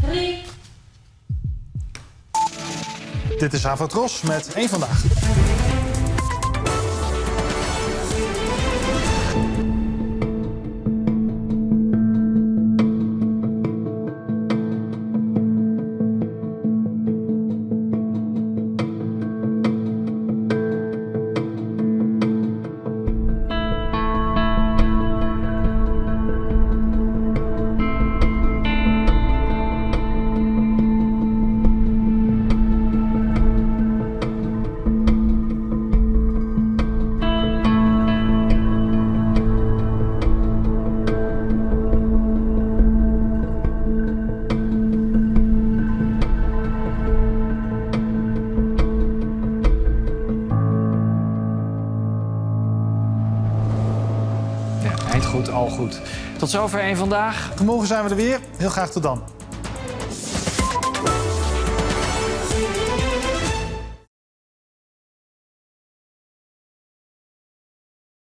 3. Dit is Avatros met 1 vandaag. Eind goed, al goed. Tot zover 1 vandaag. Morgen zijn we er weer. Heel graag tot dan.